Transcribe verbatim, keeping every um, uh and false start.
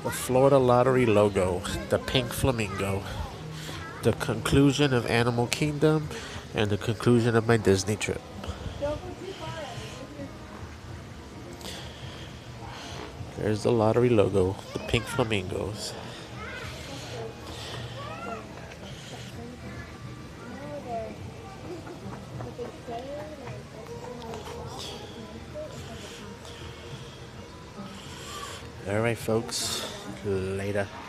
The Florida Lottery logo, the pink flamingo, the conclusion of Animal Kingdom, and the conclusion of my Disney trip. There's the lottery logo, the pink flamingos. Alright, folks. Later.